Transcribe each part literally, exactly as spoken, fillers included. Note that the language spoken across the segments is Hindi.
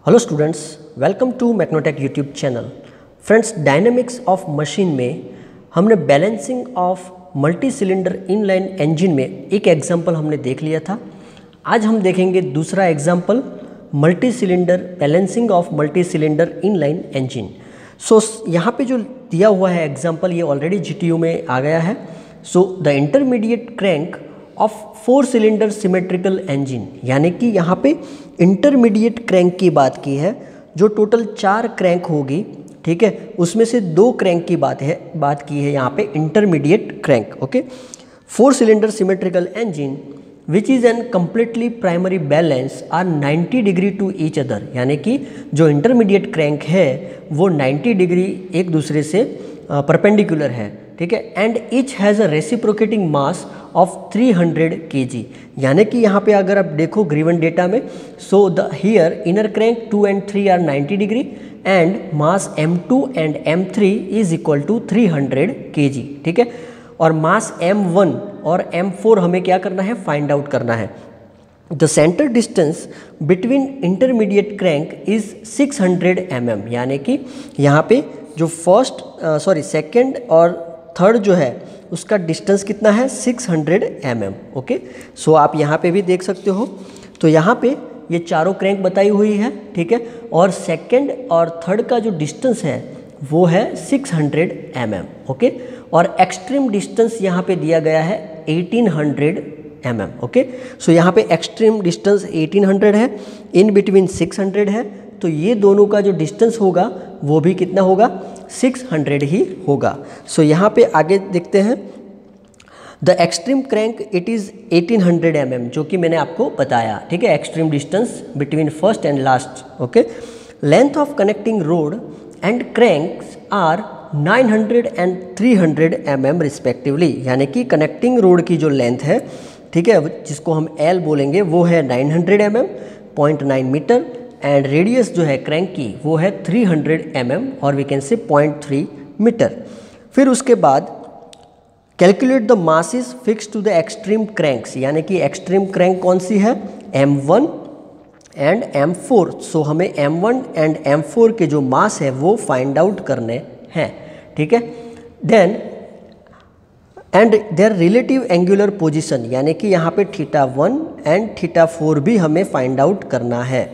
Hello students, welcome to Magnetech YouTube channel. Friends, dynamics of machine में हमने balancing of multi cylinder inline engine में एक एग्जांपल हमने देख लिया था। आज हम देखेंगे दूसरा example, multi cylinder balancing of multi cylinder inline engine. So यहाँ पे जो दिया हुआ है एग्जांपल, ये ऑलरेडी जीटीयू में आ गया है। So the intermediate crank of four cylinder symmetrical engine, यानी कि यहाँ पे इंटरमीडिएट क्रैंक की बात की है। जो टोटल चार क्रैंक होगी, ठीक है, उसमें से दो क्रैंक की बात है बात की है यहाँ पे intermediate crank. Okay, four cylinder symmetrical engine which is an completely primary balance are ninety degree to each other, यानी कि जो इंटरमीडिएट क्रैंक है वो नाइन्टी डिग्री एक दूसरे से परपेंडिकुलर है, ठीक है। And each has a reciprocating mass of three hundred KG, यानी कि यहाँ पे अगर आप देखो गिवन डेटा में, so the here inner crank two and three are ninety degree and mass M two and M three is equal to three hundred KG, ठीक है। और मास एम वन और एम फोर हमें क्या करना है, फाइंड आउट करना है। The centre distance between intermediate crank is six hundred M M, यानी कि यहाँ पे जो फर्स्ट सॉरी सेकेंड और थर्ड जो है उसका डिस्टेंस कितना है, six hundred M M. Okay, so आप यहाँ पे भी देख सकते हो। तो यहाँ पे ये चारों क्रैंक बताई हुई है, ठीक है, और सेकेंड और थर्ड का जो डिस्टेंस है वो है six hundred M M. Okay, और एक्सट्रीम डिस्टेंस यहाँ पे दिया गया है eighteen hundred M M. Okay, so यहाँ पे एक्सट्रीम डिस्टेंस एटीन हंड्रेड है, इन बिटवीन सिक्स हंड्रेड है, तो ये दोनों का जो डिस्टेंस होगा वो भी कितना होगा, सिक्स हंड्रेड ही होगा। सो so, यहाँ पे आगे देखते हैं, the extreme crank it is eighteen hundred M M, जो कि मैंने आपको बताया, ठीक है, extreme distance between first and last. Okay, length of connecting rod and cranks are nine hundred and three hundred M M respectively, यानी कि कनेक्टिंग रोड की जो लेंथ है, ठीक है, जिसको हम एल बोलेंगे, वो है nine hundred M M, point nine metre, and radius जो है क्रैंक की वो है थ्री हंड्रेड एम एम और we can say point three metre. फिर उसके बाद calculate the masses fix to the extreme cranks, यानी कि एक्सट्रीम क्रैंक कौन सी है, M one and M four. So हमें M one and M four के जो मास है वो फाइंड आउट करने हैं, ठीक है। Then and their relative angular position, यानी कि यहाँ पे theta one and theta four भी हमें फाइंड आउट करना है।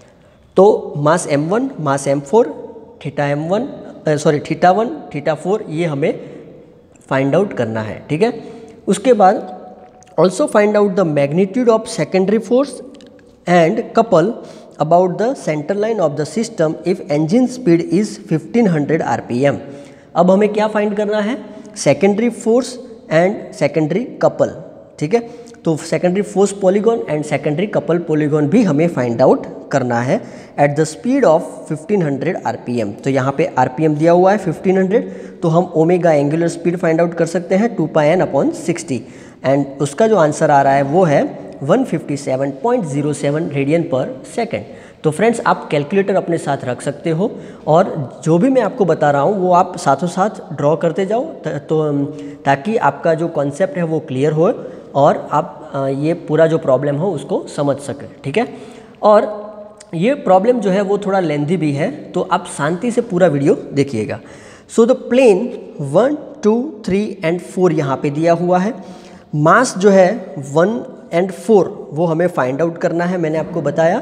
तो mass M one, mass M four, theta M one sorry theta one, theta four, ये हमें फाइंड आउट करना है, ठीक है। उसके बाद also find out the magnitude of secondary force and couple about the centre line of the system if engine speed is fifteen hundred R P M. अब हमें क्या फाइंड करना है, secondary force and secondary couple, ठीक है। तो secondary force polygon and secondary couple polygon भी हमें फाइंड आउट करना है at the speed of fifteen hundred R P M. तो यहाँ पे आर पी एम दिया हुआ है फिफ्टीन हंड्रेड, तो हम omega angular speed find out कर सकते हैं two pi N upon sixty, and उसका जो आंसर आ रहा है वो है one fifty seven point zero seven radian per second. तो फ्रेंड्स, आप कैलकुलेटर अपने साथ रख सकते हो और जो भी मैं आपको बता रहा हूँ वो आप साथों साथ ड्रॉ करते जाओ, तो ताकि आपका जो कॉन्सेप्ट है वो क्लियर हो और आप ये पूरा जो प्रॉब्लम हो उसको समझ सकें, ठीक है। और ये प्रॉब्लम जो है वो थोड़ा लेंथी भी है, तो आप शांति से पूरा वीडियो देखिएगा। So the plane one two three and four यहाँ पे दिया हुआ है। मास जो है वन एंड फोर वो हमें फाइंड आउट करना है, मैंने आपको बताया।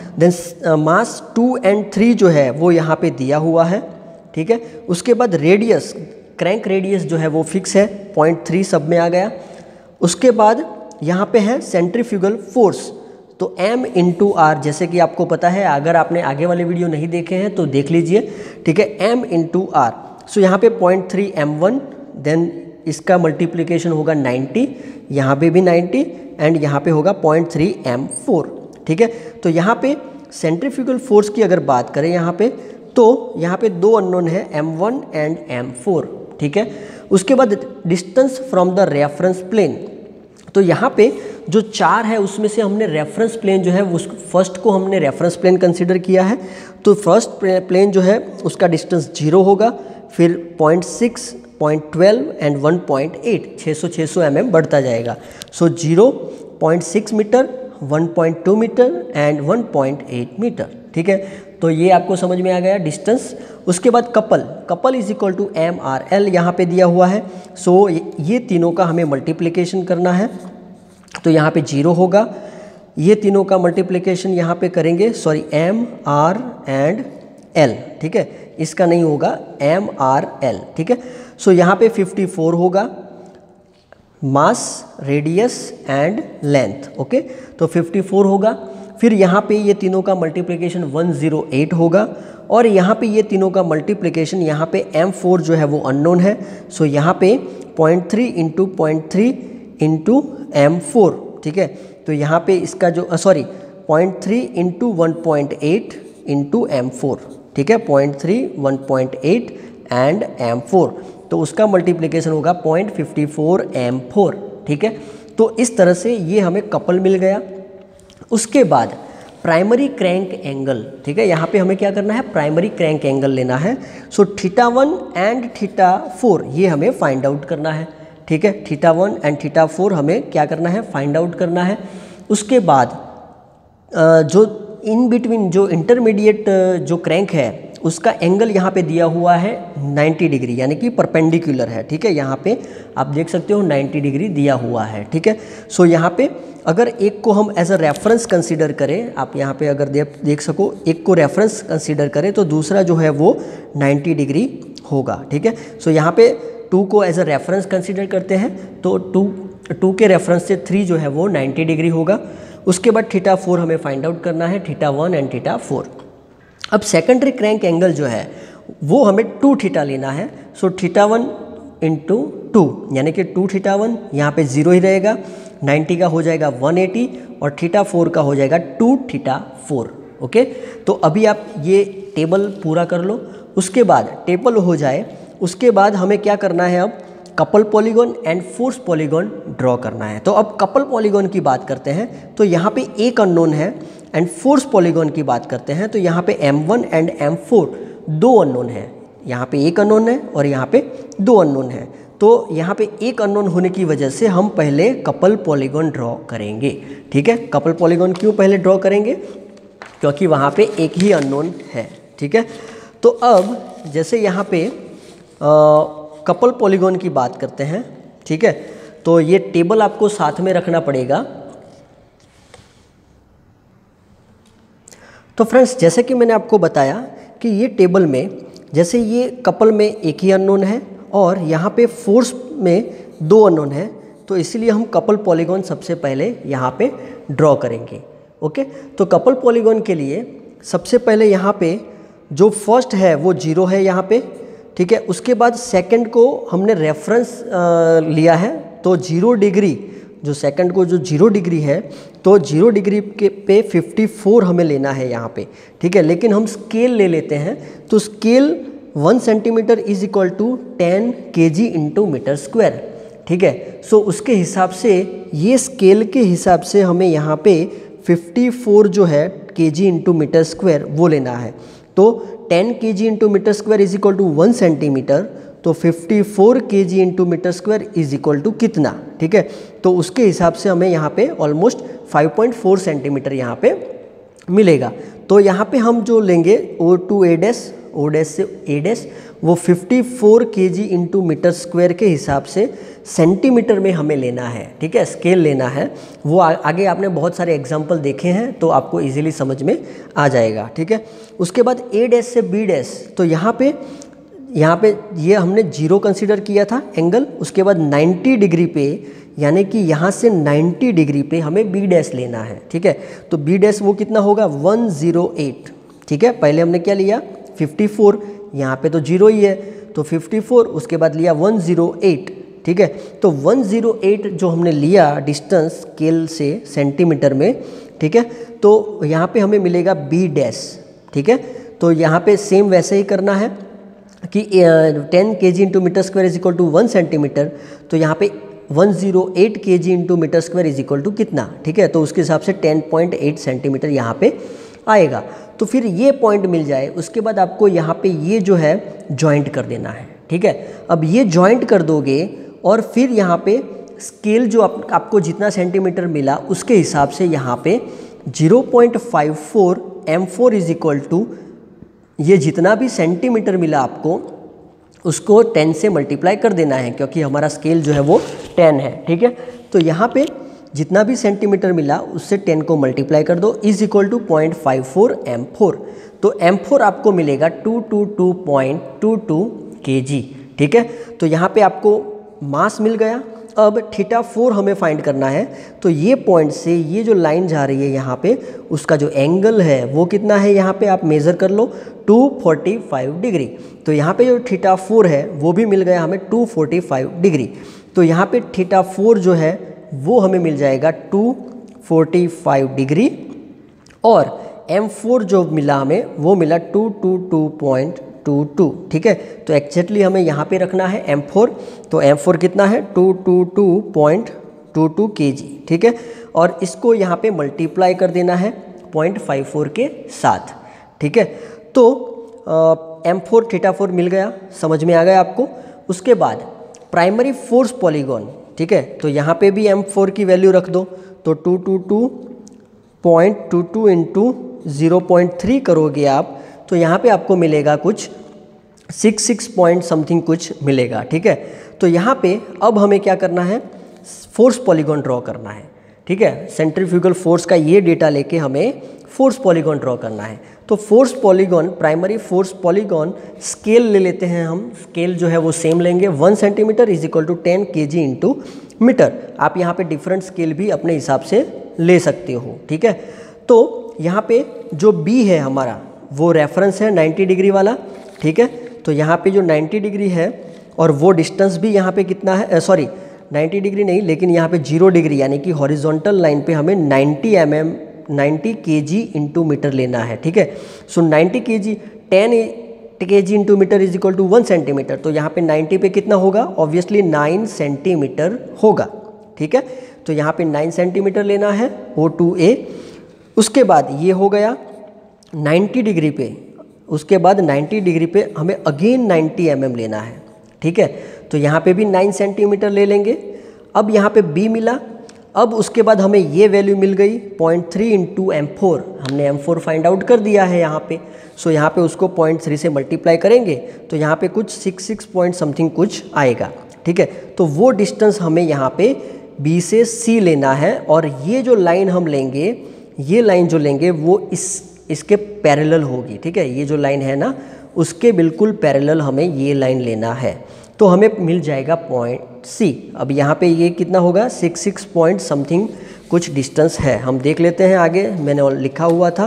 Then mass two and three जो है वो यहाँ पे दिया हुआ है, ठीक है। उसके बाद रेडियस, क्रैंक रेडियस जो है वो फिक्स है, पॉइंट थ्री सब में आ गया। उसके बाद यहाँ पे है सेंट्रीफ्यूगल फोर्स, तो m इंटू आर, जैसे कि आपको पता है, अगर आपने आगे वाले वीडियो नहीं देखे हैं तो देख लीजिए, ठीक है, m इंटू आर। सो यहाँ पे point three M one, then इसका मल्टीप्लिकेशन होगा नाइन्टी, यहाँ पे भी नाइन्टी, एंड यहाँ पे होगा पॉइंट थ्री एम फोर, ठीक है। तो यहाँ पे सेंट्रीफ्यूगल फोर्स की अगर बात करें यहाँ पे, तो यहाँ पे दो अननोन है, M one and M four, ठीक है। उसके बाद distance from the reference plane, तो यहाँ पे जो चार है उसमें से हमने रेफरेंस प्लेन जो है उस फर्स्ट को हमने रेफरेंस प्लेन कंसीडर किया है। तो फर्स्ट प्लेन जो है उसका डिस्टेंस जीरो होगा, फिर point six, point twelve and one point eight, छः सौ छः सौ एम एम बढ़ता जाएगा। So zero, point six metre, one point two metre and one point eight metre. ठीक है, तो ये आपको समझ में आ गया डिस्टेंस। उसके बाद couple, couple is equal to M R L यहाँ पे दिया हुआ है। सो ये तीनों का हमें मल्टीप्लिकेशन करना है, तो यहाँ पे जीरो होगा। ये तीनों का मल्टीप्लिकेशन यहाँ पे करेंगे, sorry M R and L. ठीक है, इसका नहीं होगा, एम आर एल। ठीक है, सो यहाँ पे फिफ्टी फोर होगा, mass, radius and length. Okay, तो फिफ्टी फोर होगा। फिर यहाँ पे ये तीनों का मल्टीप्लिकेशन वन ज़ीरो एट होगा, और यहाँ पे ये तीनों का मल्टीप्लिकेशन, यहाँ पे एम फोर जो है वो अननोन है। सो यहाँ पे point three into point three into M four. ठीक है, तो यहाँ पे इसका जो sorry point three into one point eight into M four. ठीक है, point three one point eight and M four, तो उसका मल्टीप्लिकेशन होगा point fifty four M four. ठीक है, तो इस तरह से ये हमें कपल मिल गया। उसके बाद प्राइमरी क्रैंक एंगल। ठीक है, यहाँ पे हमें क्या करना है, प्राइमरी क्रैंक एंगल लेना है। So theta one and theta four ये हमें फाइंड आउट करना है। ठीक है, theta one and theta four हमें क्या करना है, फाइंड आउट करना है। उसके बाद जो इन बिटवीन जो इंटरमीडिएट जो क्रैंक है उसका एंगल यहाँ पे दिया हुआ है नाइन्टी डिग्री, यानी कि परपेंडिकुलर है। ठीक है, यहाँ पे आप देख सकते हो नाइन्टी डिग्री दिया हुआ है। ठीक है, सो यहाँ पे अगर एक को हम एज अ रेफरेंस कंसीडर करें, आप यहाँ पे अगर दे, देख सको एक को रेफरेंस कंसीडर करें तो दूसरा जो है वो नाइन्टी डिग्री होगा। ठीक है, सो यहाँ पे टू को एज अ रेफरेंस कंसीडर करते हैं, तो टू टू के रेफरेंस से थ्री जो है वो नाइन्टी डिग्री होगा। उसके बाद थीटा फोर हमें फाइंड आउट करना है, theta one and theta four. अब सेकेंडरी क्रैंक एंगल जो है वो हमें टू थीटा लेना है। So theta one into two, यानी कि टू थीटा वन, यहाँ पे जीरो ही रहेगा, नाइन्टी का हो जाएगा वन एटी, और थीटा फोर का हो जाएगा टू थीटा फोर। ओके, तो अभी आप ये टेबल पूरा कर लो। उसके बाद टेबल हो जाए, उसके बाद हमें क्या करना है, अब couple polygon and force polygon draw करना है। तो अब कपल पॉलीगॉन की बात करते हैं, तो यहाँ पे एक अननोन है, एंड फोर्स पॉलीगॉन की बात करते हैं तो यहाँ पे M one and M four दो अननोन है। यहाँ पे एक अननोन है और यहाँ पे दो अननोन है। तो यहाँ पे एक अननोन होने की वजह से हम पहले कपल पॉलीगॉन ड्रॉ करेंगे। ठीक है, कपल पॉलीगॉन क्यों पहले ड्रॉ करेंगे, क्योंकि वहाँ पे एक ही अननोन है। ठीक है, तो अब जैसे यहाँ पे आ, कपल पॉलीगॉन की बात करते हैं। ठीक है, तो ये टेबल आपको साथ में रखना पड़ेगा। तो फ्रेंड्स, जैसे कि मैंने आपको बताया कि ये टेबल में जैसे ये कपल में एक ही अननोन है और यहाँ पे फोर्स में दो अननोन है, तो इसीलिए हम कपल पॉलीगॉन सबसे पहले यहाँ पे ड्रॉ करेंगे। ओके, तो कपल पॉलीगॉन के लिए सबसे पहले यहाँ पे जो फर्स्ट है वो जीरो है यहाँ पे। ठीक है, उसके बाद सेकंड को हमने रेफरेंस लिया है, तो जीरो डिग्री, जो सेकंड को जो जीरो डिग्री है, तो जीरो डिग्री के पे फिफ्टी फोर हमें लेना है यहाँ पे। ठीक है, लेकिन हम स्केल ले लेते हैं, तो scale one centimetre is equal to ten K G into metre square. ठीक है, सो उसके हिसाब से ये स्केल के हिसाब से हमें यहाँ पे फिफ्टी फोर जो है के जी इंटू मीटर स्क्वायर वो लेना है। तो ten K G into metre square is equal to one centimetre, तो fifty four K G into metre square is equal to कितना। ठीक है, तो उसके हिसाब से हमें यहाँ पे almost five point four centimetre यहाँ पे मिलेगा। तो यहाँ पे हम जो लेंगे O to A dash, O dash से ए डैश, वो fifty four K G into metre square के हिसाब से सेंटीमीटर में हमें लेना है। ठीक है, स्केल लेना है। वो आ, आगे आपने बहुत सारे एग्जाम्पल देखे हैं तो आपको इजीली समझ में आ जाएगा। ठीक है, उसके बाद ए डैश से बी डैश, तो यहाँ पे यहाँ पे ये हमने जीरो कंसीडर किया था एंगल। उसके बाद नाइन्टी डिग्री पे, यानी कि यहाँ से नाइन्टी डिग्री पे हमें बी डैश लेना है। ठीक है, तो बी डैश वो कितना होगा, वन ज़ीरो एट। ठीक है, पहले हमने क्या लिया, फिफ्टी फोर, यहाँ पे तो जीरो ही है, तो फिफ्टी फोर, उसके बाद लिया वन ज़ीरो एट। ठीक है, तो वन ज़ीरो एट जो हमने लिया डिस्टेंस स्केल से सेंटीमीटर में। ठीक है, तो यहाँ पे हमें मिलेगा बी डैश। ठीक है, तो यहाँ पे सेम वैसे ही करना है कि ten K G into metre square is equal to one centimetre, तो यहाँ पे one zero eight K G into metre square is equal to कितना। ठीक है, तो उसके हिसाब से टेन पॉइंट एट सेंटीमीटर यहाँ पे आएगा। तो फिर ये पॉइंट मिल जाए, उसके बाद आपको यहाँ पे ये जो है जॉइंट कर देना है। ठीक है, अब ये जॉइंट कर दोगे और फिर यहाँ पे स्केल जो आप, आपको जितना सेंटीमीटर मिला उसके हिसाब से यहाँ पे zero point five four M four is equal to ये जितना भी सेंटीमीटर मिला आपको उसको टेन से मल्टीप्लाई कर देना है, क्योंकि हमारा स्केल जो है वो टेन है। ठीक है, तो यहाँ पे जितना भी सेंटीमीटर मिला उससे टेन को मल्टीप्लाई कर दो, is equal to point five four M four. तो एम फोर आपको मिलेगा two two two point two two K G. ठीक है, तो यहाँ पे आपको मास मिल गया। अब थीटा फोर हमें फाइंड करना है, तो ये पॉइंट से ये जो लाइन जा रही है यहाँ पे उसका जो एंगल है वो कितना है, यहाँ पे आप मेज़र कर लो टू फोर्टी फाइव डिग्री। तो यहाँ पे जो थीटा फोर है वो भी मिल गया हमें टू फोर्टी फाइव डिग्री। तो यहाँ पे थीटा फोर जो है वो हमें मिल जाएगा टू फोर्टी फाइव डिग्री, और एम फोर जो मिला हमें वो मिला two two two point two two. ठीक है, तो एक्जैक्टली हमें यहाँ पे रखना है एम फोर। तो एम फोर कितना है two two two point two two K G. ठीक है, और इसको यहाँ पे मल्टीप्लाई कर देना है पॉइंट फाइव फोर के साथ। ठीक है, तो एम फोर थीटा फोर मिल गया, समझ में आ गया आपको। उसके बाद प्राइमरी फोर्स पॉलीगॉन। ठीक है, तो यहाँ पे भी एम फोर की वैल्यू रख दो, तो two two two point two two into zero point three करोगे आप, तो यहाँ पे आपको मिलेगा कुछ सिक्स सिक्स पॉइंट समथिंग कुछ मिलेगा। ठीक है, तो यहाँ पे अब हमें क्या करना है, फोर्स पॉलीगॉन ड्रॉ करना है। ठीक है, सेंट्रीफ्यूगल फोर्स का ये डेटा लेके हमें फोर्स पॉलीगॉन ड्रॉ करना है। तो force polygon, primary force polygon scale ले लेते हैं हम। स्केल जो है वो सेम लेंगे, one centimetre is equal to ten K G into metre. आप यहाँ पे डिफरेंट स्केल भी अपने हिसाब से ले सकते हो। ठीक है, तो यहाँ पे जो बी है हमारा वो रेफरेंस है नाइन्टी डिग्री वाला। ठीक है, तो यहाँ पे जो नाइन्टी डिग्री है और वो डिस्टेंस भी यहाँ पे कितना है, सॉरी नाइन्टी डिग्री नहीं, लेकिन यहाँ पे जीरो डिग्री यानी कि हॉरिजॉन्टल लाइन पे हमें नाइन्टी एम एम नाइन्टी के जी इंटू मीटर लेना है। ठीक है, सो नाइन्टी के G ten K G into metre is equal to one centimetre. तो यहाँ पे नाइन्टी पे कितना होगा, ऑब्वियसली नाइन सेंटीमीटर होगा। ठीक है, तो यहाँ पे नाइन सेंटीमीटर लेना है ओ टू ए। उसके बाद ये हो गया नाइन्टी डिग्री पे, उसके बाद नाइन्टी डिग्री पे हमें अगेन नाइन्टी एम एम लेना है। ठीक है, तो यहाँ पे भी नाइन सेंटीमीटर ले लेंगे। अब यहाँ पे बी मिला, अब उसके बाद हमें ये वैल्यू मिल गई point three into M four. हमने एम फोर फाइंड आउट कर दिया है यहाँ पे। सो यहाँ पे उसको पॉइंट थ्री से मल्टीप्लाई करेंगे तो यहाँ पे कुछ सिक्स सिक्स पॉइंट समथिंग कुछ आएगा। ठीक है, तो वो डिस्टेंस हमें यहाँ पे बी से सी लेना है, और ये जो लाइन हम लेंगे, ये लाइन जो लेंगे वो इस इसके पैरेलल होगी। ठीक है, ये जो लाइन है ना उसके बिल्कुल पैरेलल हमें ये लाइन लेना है, तो हमें मिल जाएगा पॉइंट सी। अब यहाँ पे ये कितना होगा, सिक्स सिक्स पॉइंट समथिंग कुछ डिस्टेंस है। हम देख लेते हैं आगे, मैंने लिखा हुआ था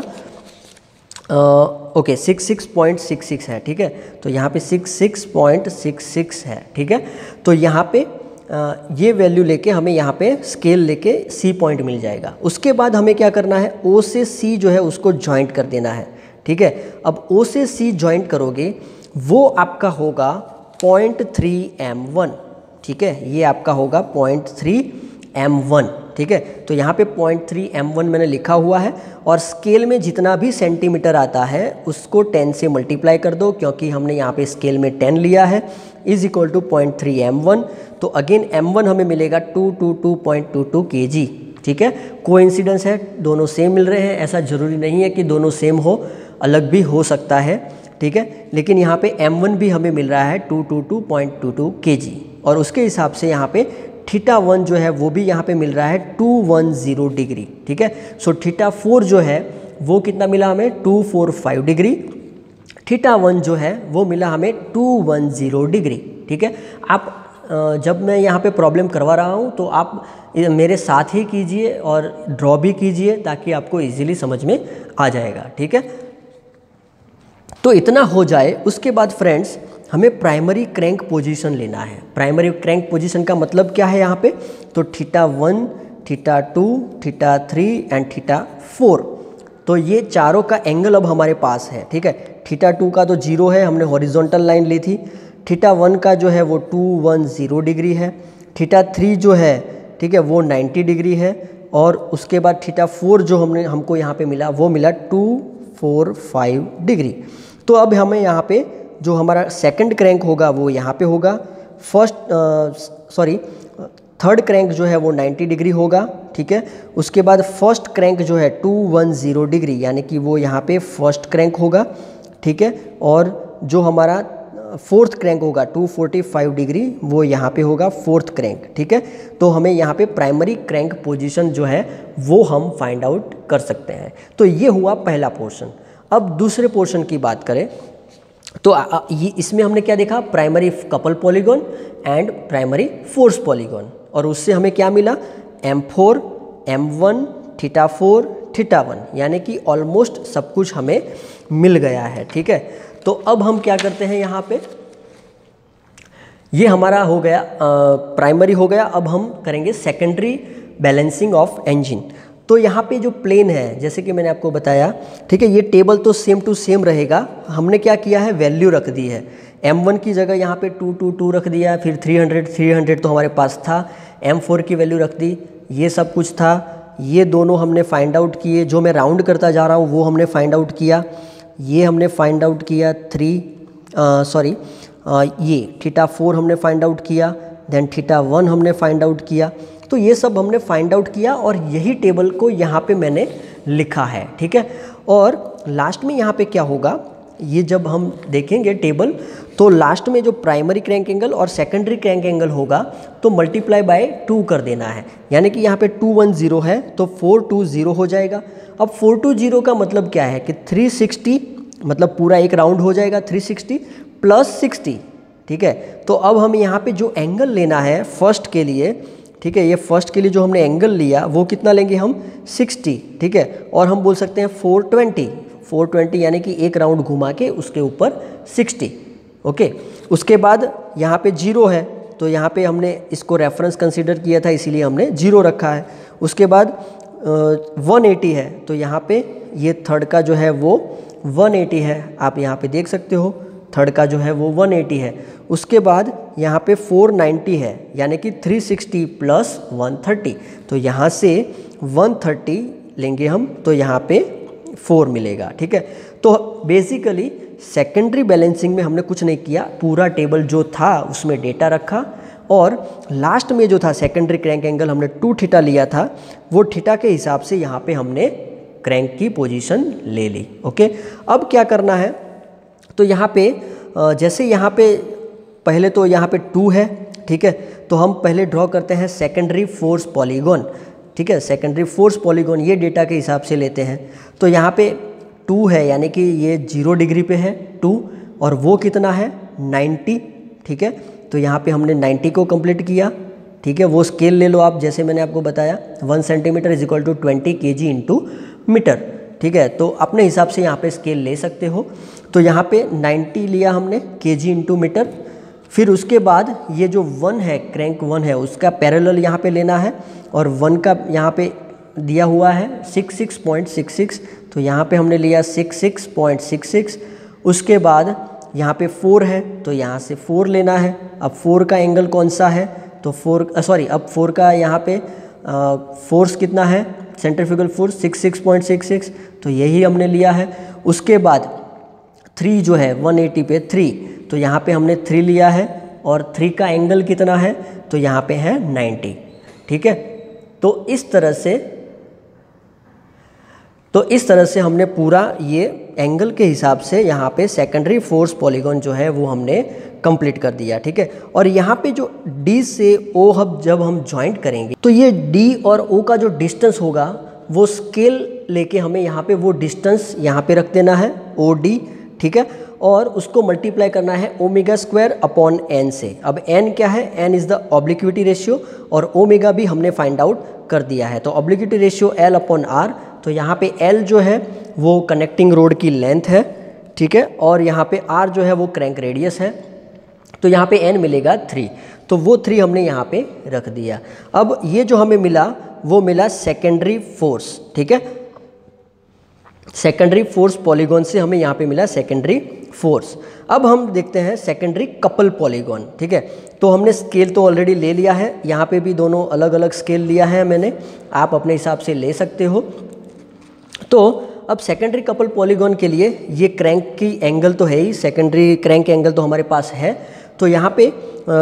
okay six six point six six है। ठीक है, तो यहाँ पे six six point six six है। ठीक है, तो यहाँ पे आ, ये वैल्यू लेके हमें यहाँ पे स्केल लेके सी पॉइंट मिल जाएगा। उसके बाद हमें क्या करना है, ओ से सी जो है उसको जॉइंट कर देना है। ठीक है, अब ओ से सी जॉइंट करोगे वो आपका होगा पॉइंट थ्री एम वन। ठीक है, ये आपका होगा पॉइंट थ्री एम वन। ठीक है, तो यहाँ पे पॉइंट थ्री एम वन मैंने लिखा हुआ है, और स्केल में जितना भी सेंटीमीटर आता है उसको टेन से मल्टीप्लाई कर दो, क्योंकि हमने यहाँ पे स्केल में टेन लिया है, is equal to point three M one. तो अगेन एम वन हमें मिलेगा two two two point two two K G. ठीक है, कोइंसिडेंस है, दोनों सेम मिल रहे हैं। ऐसा ज़रूरी नहीं है कि दोनों सेम हो, अलग भी हो सकता है। ठीक है, लेकिन यहाँ पे एम वन भी हमें मिल रहा है two two two point two two K G, और उसके हिसाब से यहाँ पे थीटा वन जो है वो भी यहाँ पे मिल रहा है टू वन ज़ीरो डिग्री। ठीक है, सो थीटा फोर जो है वो कितना मिला हमें, two four five degree. Theta one जो है वो मिला हमें टू वन ज़ीरो डिग्री। ठीक है, आप जब मैं यहाँ पे प्रॉब्लम करवा रहा हूँ तो आप मेरे साथ ही कीजिए और ड्रॉ भी कीजिए, ताकि आपको इजीली समझ में आ जाएगा। ठीक है, तो इतना हो जाए, उसके बाद फ्रेंड्स हमें प्राइमरी क्रैंक पोजीशन लेना है। प्राइमरी क्रैंक पोजीशन का मतलब क्या है यहाँ पे, तो theta one, theta two, theta three and theta four. तो ये चारों का एंगल अब हमारे पास है। ठीक है, थीटा टू का तो जीरो है, हमने हॉरिजॉन्टल लाइन ली थी। थीटा वन का जो है वो टू वन ज़ीरो डिग्री है। थीटा थ्री जो है, ठीक है, वो नाइन्टी डिग्री है, और उसके बाद थीटा फोर जो हमने हमको यहाँ पे मिला वो मिला टू फोर फाइव डिग्री। तो अब हमें यहाँ पे जो हमारा सेकंड क्रैंक होगा वो यहाँ पे होगा। फर्स्ट सॉरी थर्ड क्रैंक जो है वो नाइन्टी डिग्री होगा, ठीक है। उसके बाद फर्स्ट क्रैंक जो है टू वन ज़ीरो डिग्री, यानी कि वो यहाँ पे फर्स्ट क्रैंक होगा, ठीक है। और जो हमारा फोर्थ क्रैंक होगा टू फोर्टी फाइव डिग्री, वो यहाँ पे होगा फोर्थ क्रैंक, ठीक है। तो हमें यहाँ पे प्राइमरी क्रैंक पोजीशन जो है वो हम फाइंड आउट कर सकते हैं। तो ये हुआ पहला पोर्शन। अब दूसरे पोर्शन की बात करें तो ये इसमें हमने क्या देखा, primary couple polygon and primary force polygon, और उससे हमें क्या मिला, M four, M one, theta four, theta one, यानी कि ऑलमोस्ट सब कुछ हमें मिल गया है, ठीक है। तो अब हम क्या करते हैं, यहाँ पे ये हमारा हो गया प्राइमरी हो गया। अब हम करेंगे सेकेंडरी बैलेंसिंग ऑफ इंजन। तो यहाँ पे जो प्लेन है, जैसे कि मैंने आपको बताया, ठीक है, ये टेबल तो सेम टू सेम रहेगा। हमने क्या किया है, वैल्यू रख दी है। एम वन की जगह यहाँ पे टू टू टू रख दिया, फिर थ्री हंड्रेड थ्री हंड्रेड तो हमारे पास था। एम फोर की वैल्यू रख दी, ये सब कुछ था। ये दोनों हमने फाइंड आउट किए, जो मैं राउंड करता जा रहा हूँ वो हमने फाइंड आउट किया। ये हमने फाइंड आउट किया थ्री सॉरी ये थीटा फोर हमने फाइंड आउट किया, देन थीटा वन हमने फाइंड आउट किया। तो ये सब हमने फाइंड आउट किया और यही टेबल को यहाँ पे मैंने लिखा है, ठीक है। और लास्ट में यहाँ पे क्या होगा, ये जब हम देखेंगे टेबल, तो लास्ट में जो प्राइमरी क्रैंक एंगल और सेकेंडरी क्रैंक एंगल होगा तो मल्टीप्लाई बाय टू कर देना है, यानी कि यहाँ पे टू वन ज़ीरो है तो फोर टू ज़ीरो हो जाएगा। अब फोर टू ज़ीरो का मतलब क्या है कि थ्री सिक्सटी, मतलब पूरा एक राउंड हो जाएगा थ्री सिक्सटी प्लस सिक्सटी, ठीक है। तो अब हम यहाँ पे जो एंगल लेना है फर्स्ट के लिए, ठीक है, ये फर्स्ट के लिए जो हमने एंगल लिया वो कितना लेंगे हम, सिक्सटी, ठीक है। और हम बोल सकते हैं फोर ट्वेंटी, फोर ट्वेंटी यानी कि एक राउंड घुमा के उसके ऊपर सिक्सटी, ओके। उसके बाद यहाँ पे जीरो है तो यहाँ पे हमने इसको रेफरेंस कंसीडर किया था, इसीलिए हमने जीरो रखा है। उसके बाद वन एटी है तो यहाँ पे ये थर्ड का जो है वो वन एटी है, आप यहाँ पे देख सकते हो थर्ड का जो है वो वन एटी है। उसके बाद यहाँ पे फोर नाइंटी है, यानी कि three sixty plus one thirty, तो यहाँ से वन थर्टी लेंगे हम तो यहाँ पे फोर मिलेगा, ठीक है। तो बेसिकली सेकेंडरी बैलेंसिंग में हमने कुछ नहीं किया, पूरा टेबल जो था उसमें डेटा रखा और लास्ट में जो था सेकेंडरी क्रैंक एंगल हमने टू थीटा लिया था, वो थीटा के हिसाब से यहाँ पे हमने क्रैंक की पोजीशन ले ली, ओके। अब क्या करना है, तो यहाँ पे जैसे यहाँ पे पहले तो यहाँ पे टू है, ठीक है, तो हम पहले ड्रॉ करते हैं सेकेंडरी फोर्स पॉलीगॉन, ठीक है। सेकेंडरी फोर्स पॉलीगॉन ये डेटा के हिसाब से लेते हैं। तो यहाँ पे टू है, यानी कि ये जीरो डिग्री पे है टू, और वो कितना है नाइन्टी, ठीक है। तो यहाँ पे हमने नाइन्टी को कंप्लीट किया, ठीक है। वो स्केल ले लो आप, जैसे मैंने आपको बताया one centimetre is equal to twenty K G into metre, ठीक है। तो अपने हिसाब से यहाँ पे स्केल ले सकते हो। तो यहाँ पे नाइन्टी लिया हमने के जी इंटू मीटर। फिर उसके बाद ये जो वन है, क्रैंक वन है, उसका पैरेलल यहाँ पे लेना है, और वन का यहाँ पे दिया हुआ है six six point six six, तो यहाँ पे हमने लिया six six point six six. उसके बाद यहाँ पे फोर है तो यहाँ से फोर लेना है। अब फोर का एंगल कौन सा है, तो फोर सॉरी अब फोर का यहाँ पे फोर्स कितना है, centrifugal force six six point six six, तो यही हमने लिया है। उसके बाद थ्री जो है वन एटी पे थ्री, तो यहाँ पे हमने थ्री लिया है, और थ्री का एंगल कितना है, तो यहाँ पे है नाइन्टी, ठीक है। तो इस तरह से तो इस तरह से हमने पूरा ये एंगल के हिसाब से यहाँ पे सेकेंडरी फोर्स पॉलीगॉन जो है वो हमने कंप्लीट कर दिया, ठीक है। और यहाँ पे जो D से O हब जब हम ज्वाइंट करेंगे तो ये D और O का जो डिस्टेंस होगा वो स्केल लेके हमें यहाँ पे वो डिस्टेंस यहाँ पे रख देना है O D, ठीक है। और उसको मल्टीप्लाई करना है ओमेगा स्क्वायर अपॉन एन से। अब एन क्या है, N is the obliquity ratio, और ओमेगा भी हमने फाइंड आउट कर दिया है। तो obliquity ratio L upon R, तो यहाँ पे एल जो है वो कनेक्टिंग रोड की लेंथ है, ठीक है, और यहाँ पे आर जो है वो क्रैंक रेडियस है। तो यहाँ पे एन मिलेगा थ्री, तो वो थ्री हमने यहाँ पे रख दिया। अब ये जो हमें मिला वो मिला सेकेंडरी फोर्स, ठीक है। सेकेंडरी फोर्स पॉलीगॉन से हमें यहाँ पे मिला सेकेंडरी फोर्स। अब हम देखते हैं सेकेंडरी कपल पॉलीगॉन, ठीक है। तो हमने स्केल तो ऑलरेडी ले लिया है, यहाँ पे भी दोनों अलग अलग स्केल लिया है मैंने, आप अपने हिसाब से ले सकते हो। तो अब सेकेंडरी कपल पॉलीगॉन के लिए ये क्रैंक की एंगल तो है ही, सेकेंडरी क्रैंक एंगल तो हमारे पास है। तो यहाँ पे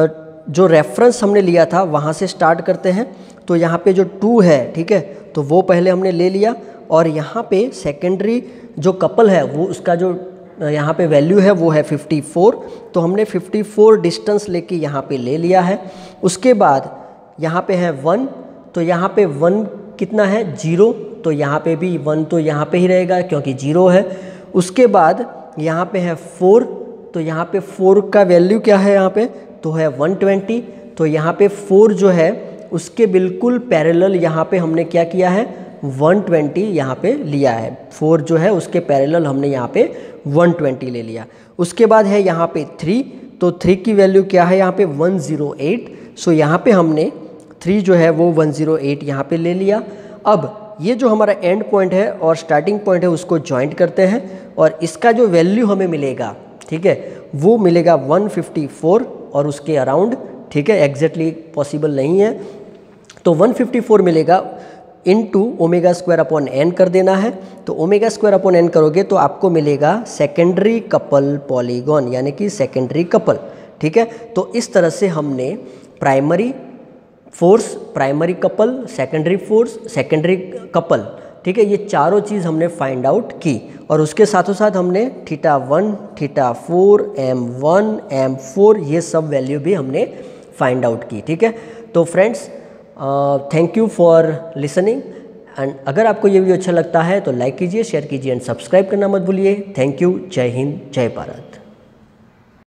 जो रेफरेंस हमने लिया था वहाँ से स्टार्ट करते हैं। तो यहाँ पे जो टू है, ठीक है, तो वो पहले हमने ले लिया और यहाँ पे सेकेंडरी जो कपल है वो उसका जो यहाँ पे वैल्यू है वो है फिफ्टी फोर। तो हमने फिफ्टी फोर डिस्टेंस लेके यहाँ पे ले लिया है। उसके बाद यहाँ पे है वन, तो यहाँ पे वन कितना है, जीरो, तो यहाँ पे भी वन तो यहाँ पे ही रहेगा क्योंकि जीरो है। उसके बाद यहाँ पे है फोर, तो यहाँ पे फोर का वैल्यू क्या है यहाँ पे, तो है वन ट्वेंटी। तो यहाँ पे फोर जो है उसके बिल्कुल पैरेलल यहाँ पे हमने क्या किया है, वन ट्वेंटी यहाँ पे लिया है। फोर जो है उसके पैरेलल हमने यहाँ पे वन ट्वेंटी ले लिया। उसके बाद है यहाँ पे थ्री, तो थ्री की वैल्यू क्या है यहाँ पे वन ज़ीरो एट। सो यहाँ पे हमने थ्री जो है वो वन ज़ीरो एट यहाँ पे ले लिया। अब ये जो हमारा एंड पॉइंट है और स्टार्टिंग पॉइंट है उसको जॉइंट करते हैं और इसका जो वैल्यू हमें मिलेगा, ठीक है, वो मिलेगा वन फिफ्टी फोर और उसके अराउंड, ठीक है, एग्जैक्टली पॉसिबल नहीं है। तो वन फिफ्टी फोर मिलेगा, into omega square upon N कर देना है। तो ओमेगा स्क्वायर अपॉन एन करोगे तो आपको मिलेगा सेकेंडरी कपल पॉलीगॉन, यानी कि सेकेंडरी कपल, ठीक है। तो इस तरह से हमने primary force, primary couple, secondary force, secondary couple, ठीक है, ये चारों चीज़ हमने फाइंड आउट की और उसके साथों साथ हमने theta one, theta four, M one, M four, ये सब वैल्यू भी हमने फाइंड आउट की, ठीक है। तो friends, thank you for listening and अगर आपको ये वीडियो अच्छा लगता है तो लाइक कीजिए, शेयर कीजिए एंड सब्सक्राइब करना मत भूलिए। Thank you. जय हिंद, जय भारत।